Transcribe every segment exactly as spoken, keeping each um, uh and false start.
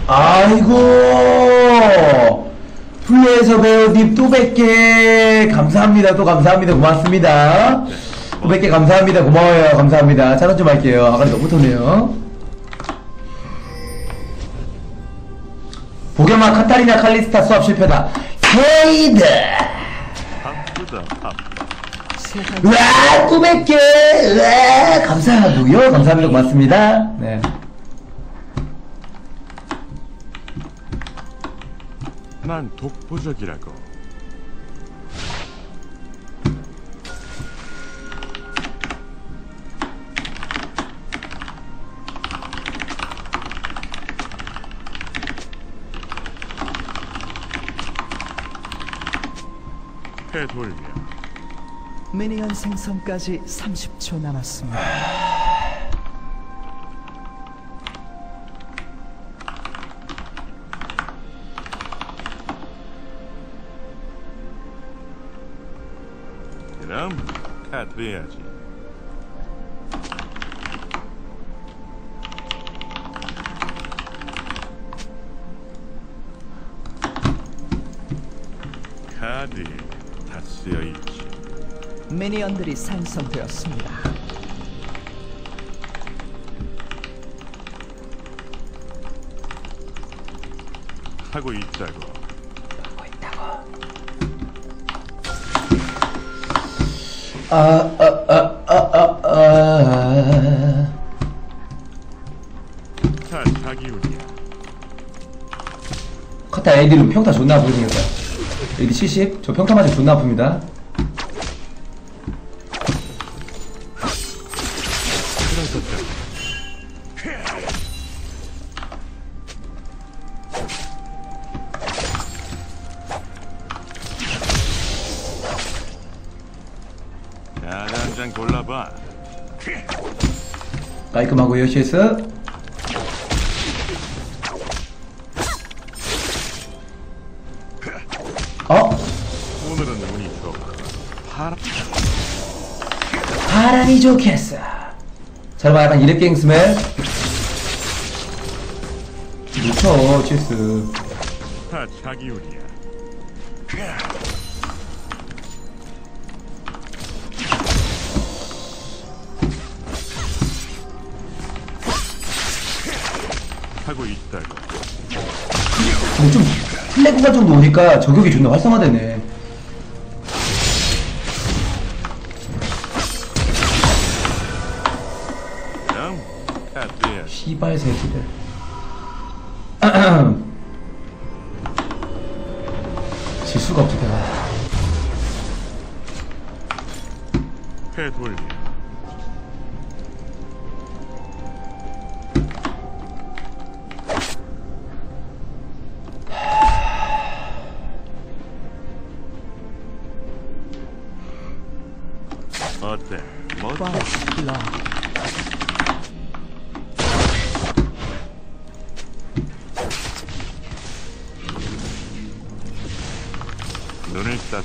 아이고 플레이에서 배우님 또 백 개 감사합니다. 또 감사합니다. 고맙습니다. 또 백 개 감사합니다. 고마워요. 감사합니다. 차단 좀 할게요. 아까 너무 터네요. 보겸아 카타리나 칼리스타 수업 실패다. 헤이드 와 또 백 개 와 감사하고요. 감사합니다. 고맙습니다. 네. 난 독보적이라고. 해돌려. 미니언 생성까지 삼십 초 남았습니다. 그럼 카드 해야지. 카드 다 쓰여 있지. 미니언들이 생성되었습니다. 하고 있다고. 하고 있다고. 아, 아, 아, 아, 아, 아. 자, 자기 운이야. 카타 에이디는 평타 존나 아프니까. 에이디 칠십? 저 평타 맞으면 존나 아픕니다. 자, 한 장 골라봐. 깔끔하고요, 씨에스. 어? 오늘은 운이 좋고 파라. 바람이 좋겠어. 자, 여러분 약간 이랩 갱스맨. 놓쳐, 씨에스. 다 자기 운이야. 하고 있다고. 근데 좀 플래그가 정도 오니까 저격이 존나 활성화되네. 그럼 카드 해야지. 씨발 새끼들. 질 수가 없지 내가. 해돌려. 어때? 멋져? 파이라. 눈을 땄.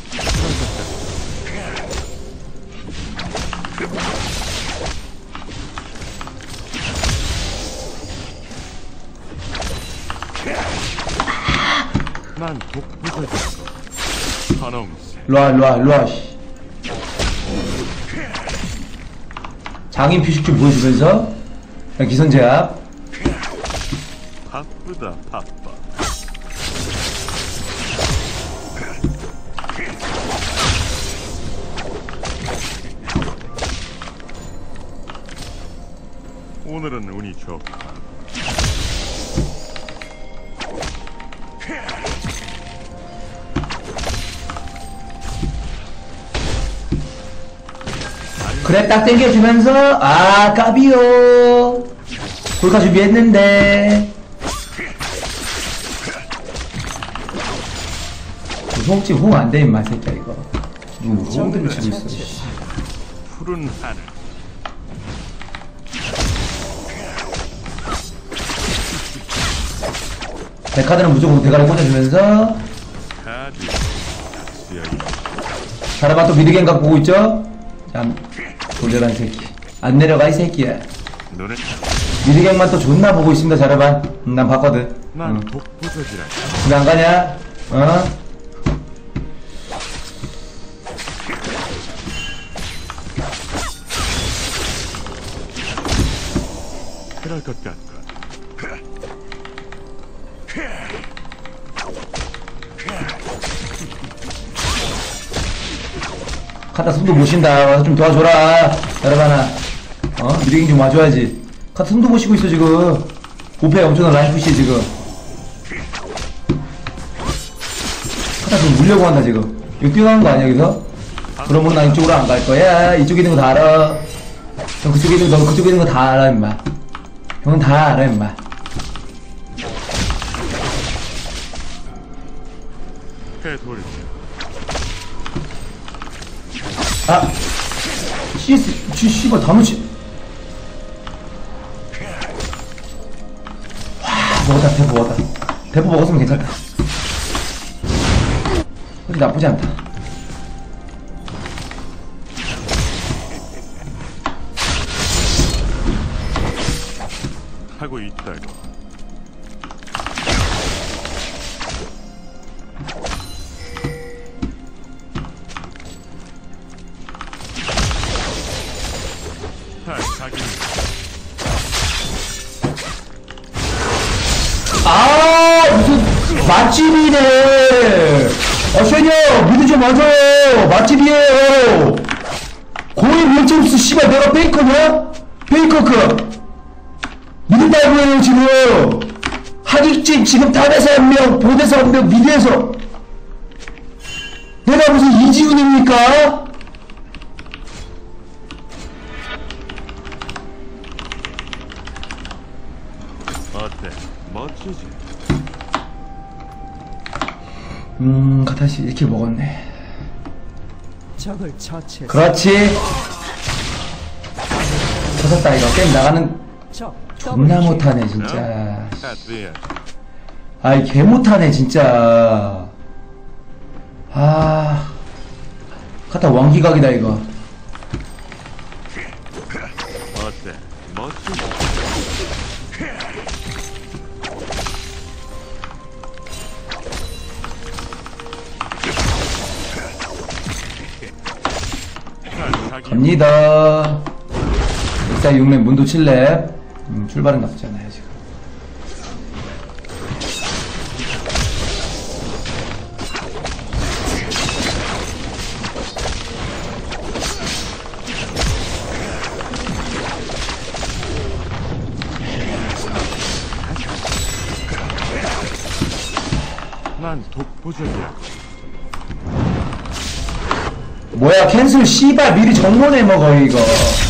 난 독보적이라고. 선홍색. 일로와 일로와 일로와 씨. 장인 피식 좀 보여주면서 그냥 기선제압. 바쁘다 바빠. 오늘은 운이 좋고. 그래 딱 땡겨주면서 아 까비요. 볼카 준비했는데 호흡지 호흡 안돼 임마 새끼야 이거. 누구 호흡을 치고 있어. 푸른 하늘. 내 카드는 무조건 대가리 꽂아주면서. 카드 자라봐 또 미드갱 갖고 보고 있죠? 참 돌려란 새끼 안 내려가 이 새끼야. 노래 미드갱만 또 존나 보고 있습니다. 자라봐 음, 난 봤거든. 난 응. 독부적이라. 왜 안 가냐? 어? 그럴 것 같군. 카타 숨도 못 쉰다. 와서 좀 도와줘라. 여러분아. 어? 미래ging 좀 와줘야지. 카타 숨도 못 쉬고 있어, 지금. 오페 엄청난 라인 푸시, 지금. 카타 지금 물려고 한다, 지금. 이거 뛰어가는 거 아니야, 여기서? 그러면 나 이쪽으로 안 갈 거야. 이쪽에 있는 거 다 알아. 형 그쪽에 있는 거, 너 그쪽에 있는 거 다 알아, 임마. 형은 다 알아, 임마. 해돌려. 아! 씨에스, 씨, 씨발, 다 놓치. 와, 먹었다, 대포 먹었다. 대포 먹었으면 괜찮다. 그렇게 나쁘지 않다. 하고 있다고. 자, 자기 아, 무슨, 맛집이네. 아, 쉐니어, 미드 좀 와줘요. 맛집이에요. 고인 윌점스, 씨발, 내가 페이커냐? 페이커크. 미드 다이브에요, 지금. 하객진, 지금 탑에서 한 명, 보드에서 한 명, 미드에서. 내가 무슨 이지훈입니까? 어때? 멋지지? 음, 카타시 이렇게 먹었네. 적을 처치했습니다. 그렇지. 터졌다, 이거. 게임 나가는, 적 존나 더블 킬. 못하네, 진짜. 해둬야지. 아이, 개 못하네, 진짜. 아. 카타 왕기각이다, 이거. 어때? 멋지지? 자, 자기 갑니다. 일단 육 렙, 문도 칠 렙. 음, 출발은 나쁘지 않아요, 지금. 난 독보적이야. 뭐야, 캔슬, 씨발, 미리 정모네, 뭐, 거의, 이거.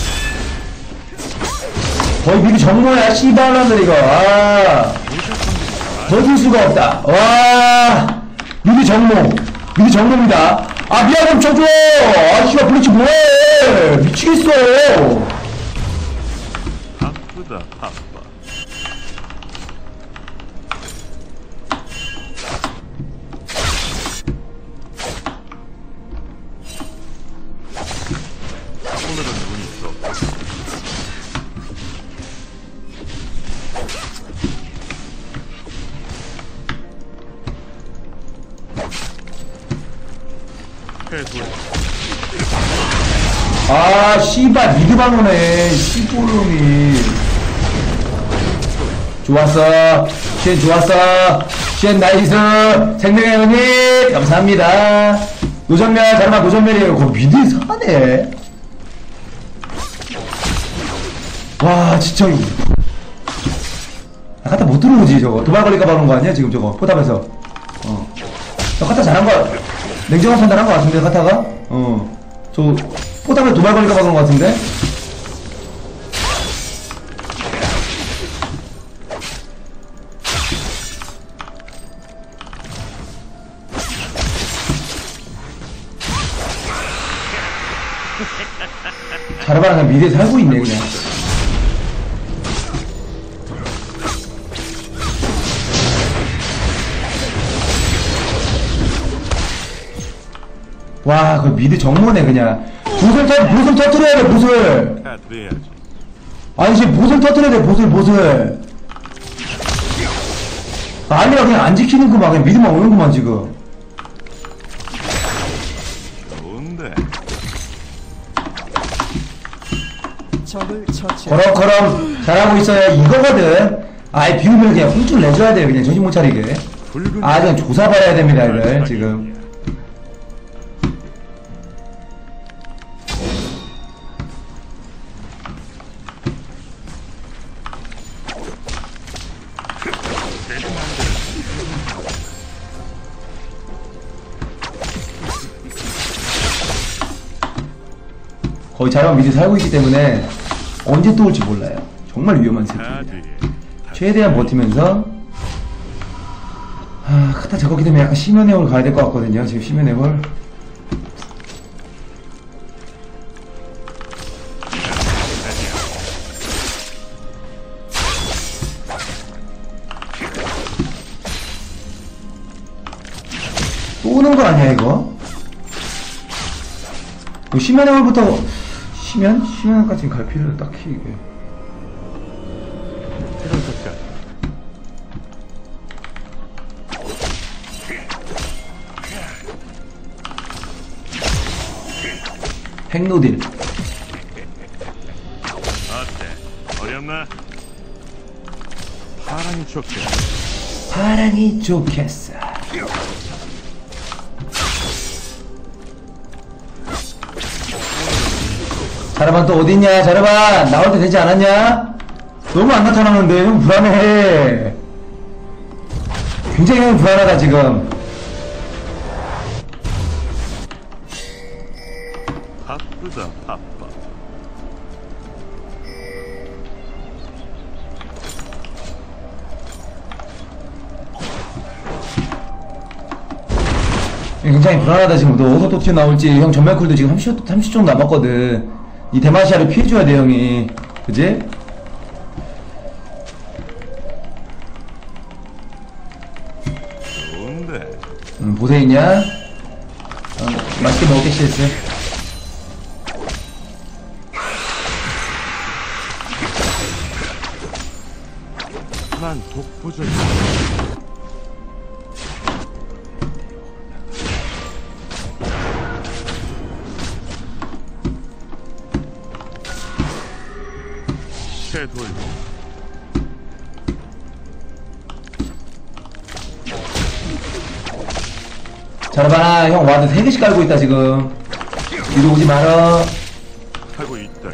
거의 미리 정모야, 씨발놈들, 이거. 아. 더 줄 수가 없다. 와. 미리 정모. 미리 정모입니다. 아, 미안 좀 쳐줘. 아, 씨발, 블리치 뭐해. 미치겠어. 바쁘다, 바빠. 오늘은 운이 좋고. 해돌려. 아, 씨발, 미드 방어네. 씨뽀름이. 좋았어. 쉔 좋았어. 쉔 나이스. 생명의 은희. 감사합니다. 노전멸, 자르마 노전멸이에요. 거 미드 사네. 와, 진짜 이거. 아, 카타 못 들어오지, 저거. 도발 걸릴까 봐 그런 거 아니야, 지금 저거. 포탑에서. 어. 저 카타 잘한 거, 냉정한 판단한 거 같은데, 카타가? 어. 저, 포탑에 도발 걸릴까 봐 그런 거 같은데? 자르바랑 그냥 미드에 살고 있네, 그냥. 와, 그 미드 정모네, 그냥. 보슬 터, 보슬 터트려야 돼, 보슬. 해둬야지. 아니, 지금 보슬 터트려야 돼, 보슬, 보슬. 아니라 그냥 안 지키는구만. 그냥 믿으면 오는구만 지금. 좋은데. 적을 처치. 그럼 잘하고 있어요. 이거거든. 아이 비우면 그냥 혼쭐 내줘야 돼요. 그냥 정신 못 차리게. 붉은 아 그냥 조사받아야 됩니다 이걸 지금. 거의 자르반 미리 살고 있기 때문에 언제 또 올지 몰라요. 정말 위험한 새끼입니다. 카드. 최대한 버티면서 아 카타 저거기 때문에 약간 심연의 홀 가야 될 것 같거든요. 지금 심연의 홀 또 오는 거 아니야 이거? 뭐 심연의 홀부터 심연? 심연까지 갈 필요는 딱히 이게 새로운 샷. 핵노딜 어때? 어렵나? 파랑이 좋게. 파랑이 좋겠어. 자르반 또 어딨냐? 자르반 나올 때 되지 않았냐? 너무 안 나타나는데 형 불안해. 굉장히 형 불안하다 지금. 바쁘다 바빠. 굉장히 불안하다 지금. 너 어디서 또 튀어나올지. 형 전멸쿨도 지금 삼십 초, 삼십 초 정도 남았거든. 이 데마시아를 피해줘야 돼 형이. 그지? 좋은데. 음, 보세있냐? 어, 맛있게 먹겠지 했어. 난 독보적이야. 새 돌고. 자르반아 형 와드 세 개씩 깔고 있다 지금. 이리 오지 말어. 하고 있다.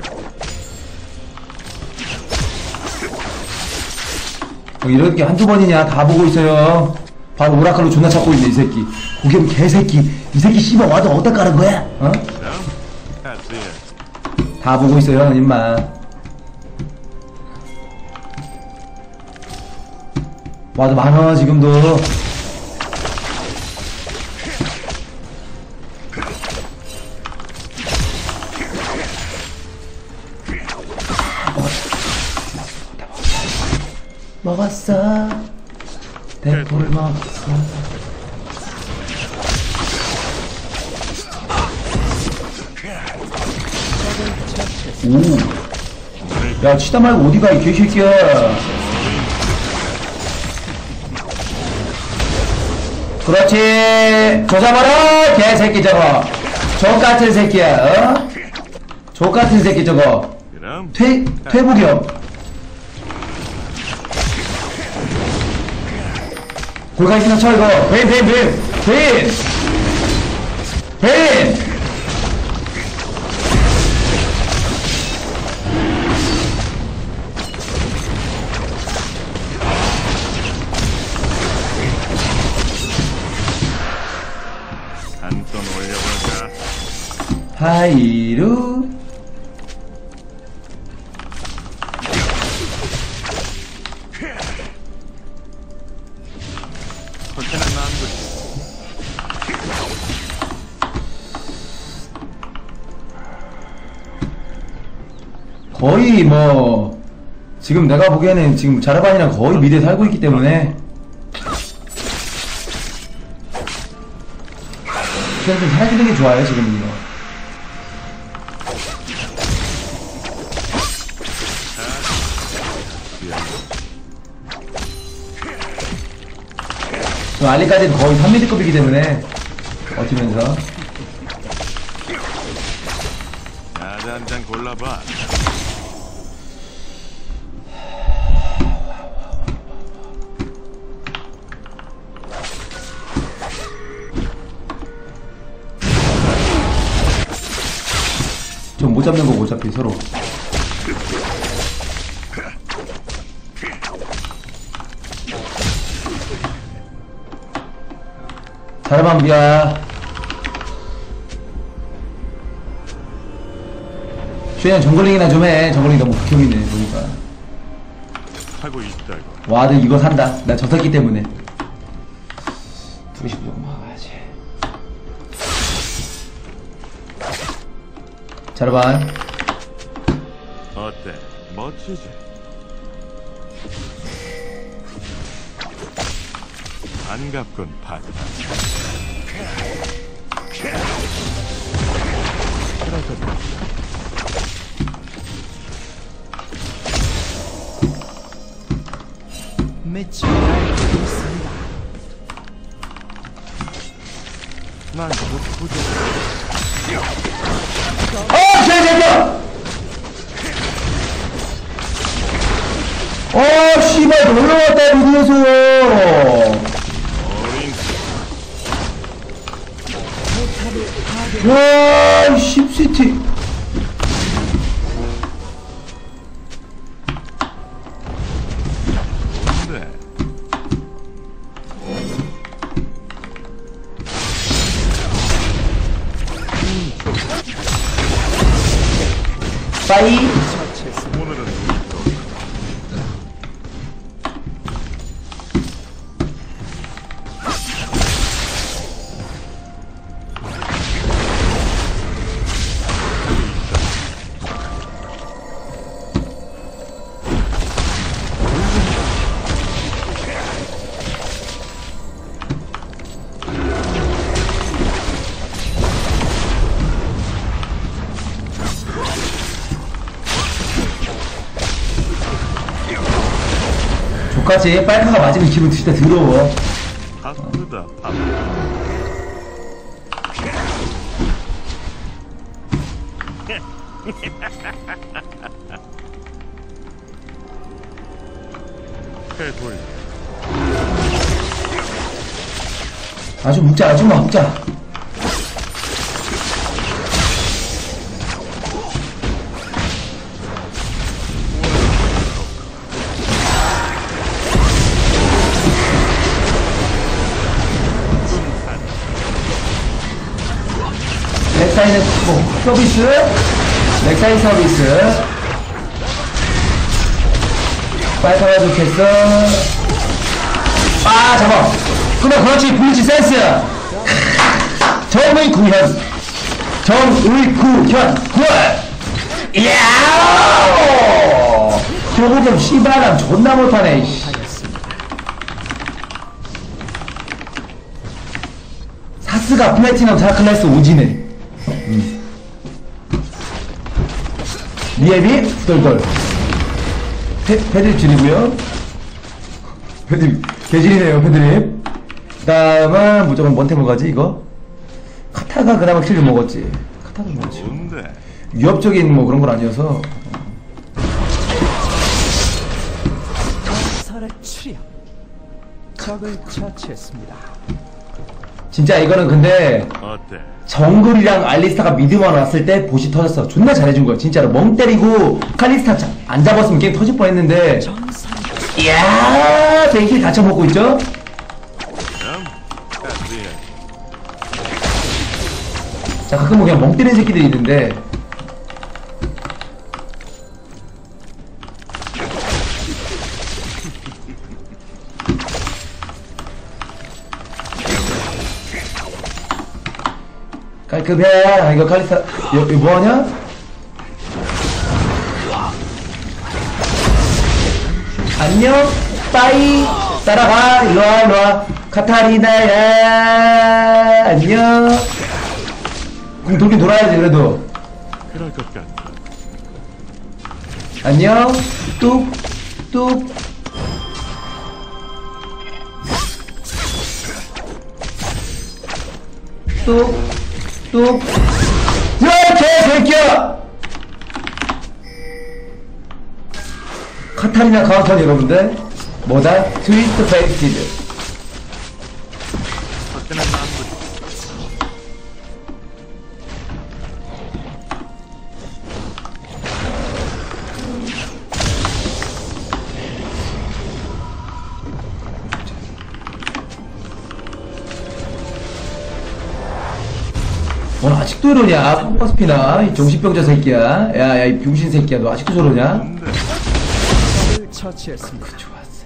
형 이렇게 한두 번이냐. 다 보고 있어요. 바로 오라클로 존나 찾고 있네 이 새끼. 고겸 개새끼. 이 새끼 씨발 와드 어디다 깔은 거야? 어? 그럼 카드. 다 보고 있어요 형 임마. 와드 많아 지금도. 먹었어. 대포를 먹었어. 오. 야 치다 말고 어디가 이 개새끼야. 그렇지. 조잡아라 개새끼 저거. 족같은 새끼야. 어? 족같은 새끼 저거. 그럼 퇴 퇴부겸. 골간이나 쳐 이거. 베인 베인 베인 베인 베인. 한 돈 올려볼까? 하이루. 그렇게는 안 돼. 거의 뭐 지금 내가 보기에는 지금 자르반이랑 거의 미드에 살고 있기 때문에 그냥 좀 살기는 게 좋아요 지금은요. 알리까지는 거의 삼 미드급이기 때문에 버티면서. 야자 한 잔 골라봐. 좀 못 잡는 거고 어차피 서로. 자르반비야. 슈현 정글링이나 좀 해. 정글링 너무 극혐이네 보니까. 하고 있다고. 와드 이거 산다. 나 저 새끼 때문에. 두 개씩 무조건 막아야지. 자르반. 어때? 멋지지? 반갑군, 반. 미쳐 날뛰고 있습니다. 난 부족. 어! 쟤 새끼야! 어, 씨발, 놀러왔다, 미디어서! 어린 야, 씹시티. 뭔데? 빠이. 오늘은 우리 또 족같이 빨카가 맞으면 기분 진짜 더러워. 바쁘다, 바쁘다. 해돌. 아주 묵자, 아주 묵자. 렉사이는 뭐 서비스, 렉사이 서비스. 빨카가 좋겠어. 아, 잡아. 그래, 그렇지. 블리치 센스. 정의 구현. 정의 구현. 굿. 이야! 저거 좀 씨발람 존나 못하네. 사스가 플래티넘 사 클래스 오지네. 음. 리앱이 후덜덜. 패드립 줄이고요. 패드립 개질이네요. 패드립. 그 다음은 무조건 뭔템을 가지 이거? 카타가 그나마 킬을 먹었지. 카타가 먹었지. 뭔데? 위협적인 뭐 그런 건 아니어서. 살의 추력. 적을 처치했습니다. 진짜 이거는 근데 어때? 정글이랑 알리스타가 미드만 왔을 때 보시 터졌어. 존나 잘해준 거야. 진짜로 멍 때리고 칼리스타 자, 안 잡았으면 게임 터질 뻔했는데. 전사 이야, 뱅킬 다 쳐먹고 있죠? 음? 까지. 자, 가끔 뭐 그냥 멍 때리는 새끼들이 있는데. 깔끔해. 이거 칼리스타, 이거, 이거 뭐하냐? 안녕, 빠이. 따라가. 일로와, 일로와. 카타리나야. 안녕. 그럼 돌긴 돌아야지, 그래도. 그럴 것 같아. 안녕. 뚝, 뚝. 뚝, 뚝. 야, 개새끼야! 카타리나 카운터는 여러분들, 뭐다? 트위스트 페이스티드. 화끈한 마무리. 넌 아직도 이러냐? 펑퍼스피나 이 정신병자 새끼야. 야, 야, 이 병신 새끼야. 너 아직도 저러냐? 근데 적을 처치했습니다. 좋았어.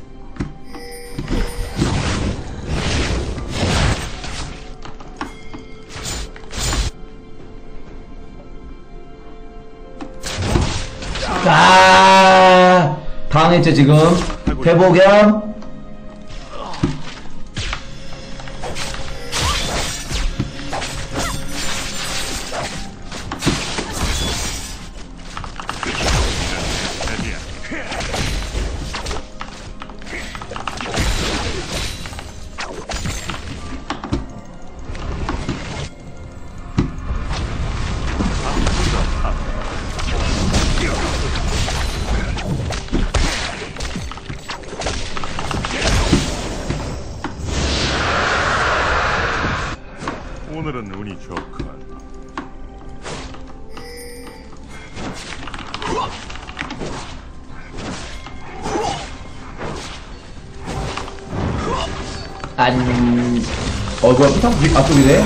아, 당했죠 지금. 대복염. 아니야. 오늘은 운이 좋군. 안. 어, 뭐야, 부탁 앞쪽이네?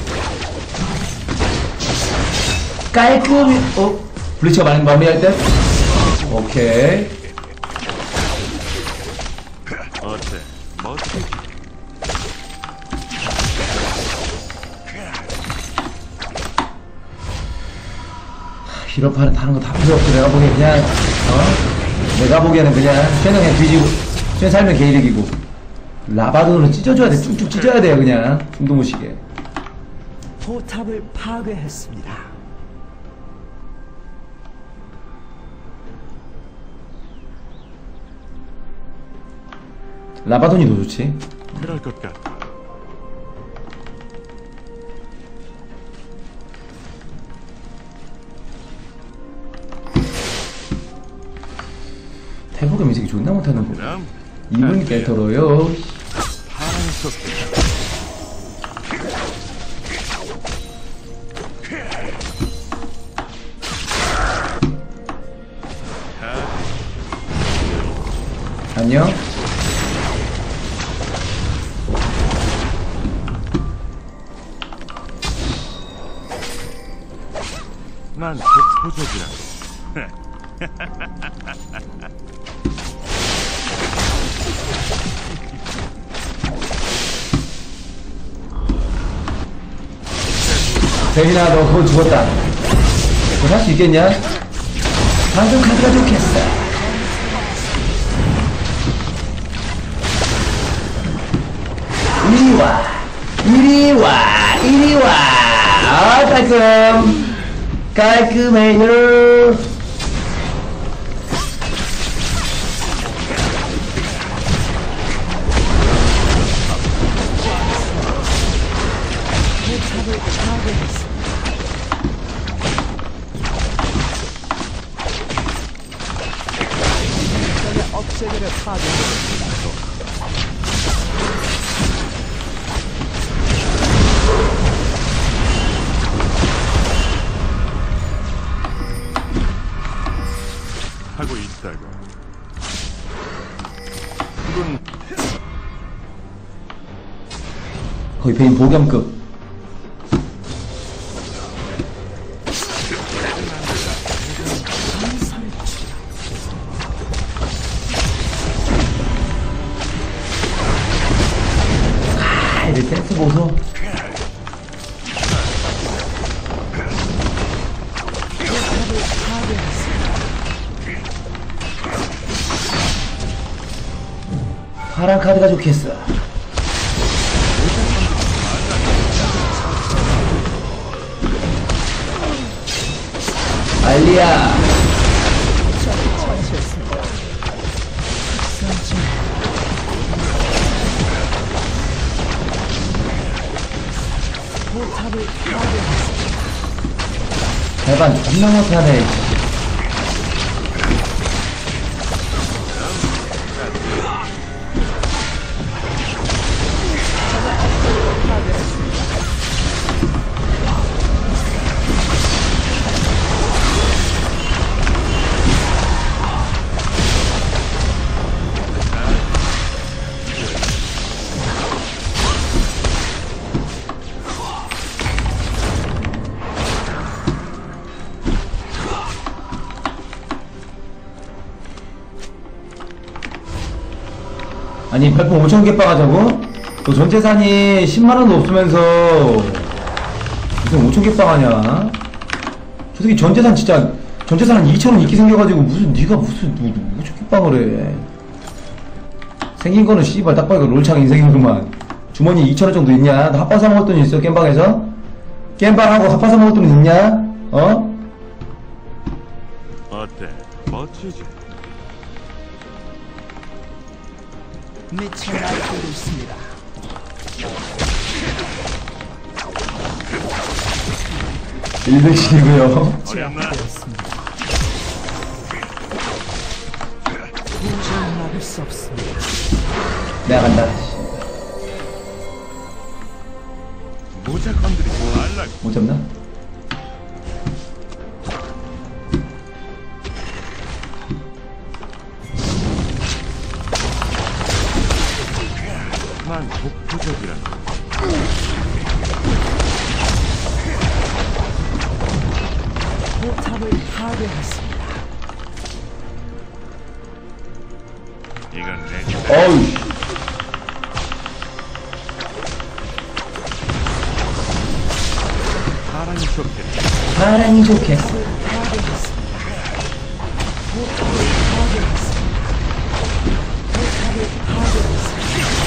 깔끔히, 어? 블리치가 많이 마무리할 때? 오케이. 어때? 멋지지? 히로파는 다른 거 다 필요 없어. 내가 보기엔 그냥, 어? 내가 보기에는 그냥, 쟤는 그냥 뒤지고, 쟤는 살면 개이득이고. 라바돈으로 찢어줘야 돼. 쭉쭉 찢어야 돼요, 그냥. 숨도 못 쉬게. 포탑을 파괴했습니다. 라바돈이 더 좋지. 그럴 것 같아. 태국의 미식이 존나 못하는 거. 그럼 이분이 깨터로요. 파란 소스. 안녕. 난 백포족이라고. 대빈아, 너 그거 죽었다. 그거 할 수 있겠냐? 방금 카드가 좋겠어. 이리 와, 이리 와, 이리 와. 아, 깔끔. 깔끔해요. 포탑을 파괴했습니다. 적의 억제기를 파괴했습니다. 하고 있다가. 이건 거의 베인 보겸급. 아, 이제 센스 보소. 포탑을 파괴했습니다. 파란 카드가 좋겠어. 알리야. 적을 처치했습니다. 포탑을 포탑을 파괴했습니다. 대반 존나 못하네. 아니 발품 오천 개 빵하자고? 너 전재산이 십만 원도 없으면서 무슨 오천 개 빵하냐? 저 새끼 전재산 진짜 전재산 한 이천 원 있게 생겨가지고 무슨 니가 무슨 뭐, 오천 개 빵을 해. 생긴 거는 씨발 딱 봐도 롤창 인생이구만. 주머니 이천 원 정도 있냐? 너 핫바 사 먹을 돈 있어 겜방에서? 겜방하고 핫바 사 먹을 돈 있냐? 어? 어때? 멋지지? 미쳐 날뛰고 있습니다. 일백씩이고요. 제압되었습니다. 도저히 막을 수 없습니다. 내가 간다. 모자 건드리지 말라고. 못 잡나? 난 독보적이란다. 포탑을 파괴했습니다. 이건 내 어우. 사랑이 좋겠다. 사랑이 좋게. 파괴했습니다. 포탑을 파괴했습니다. 포탑을 파괴했습니다.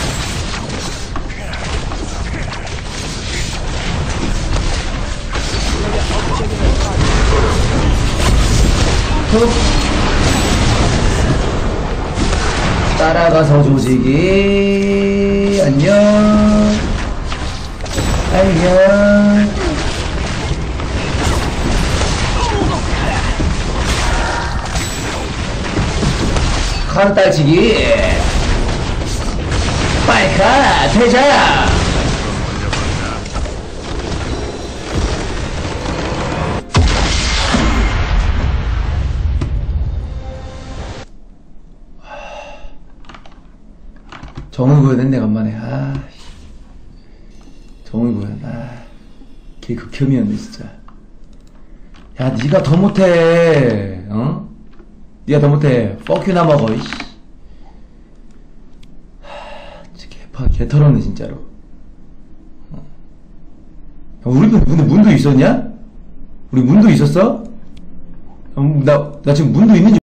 툭. 따라가서 조지기. 안녕. 안녕. 카드 딸치기. 빨카 퇴자. 정의구현 했네 간만에. 아 정의구현. 아 걔 극혐이었네 진짜. 야 니가 더 못해. 어? 니가 더 못해. 퍽큐나 먹어 이씨. 하, 진짜 개파 개털었네 진짜로. 어. 야, 우리 분 근데 문도 있었냐? 우리 문도 있었어? 음, 나, 나 지금 문도 있는지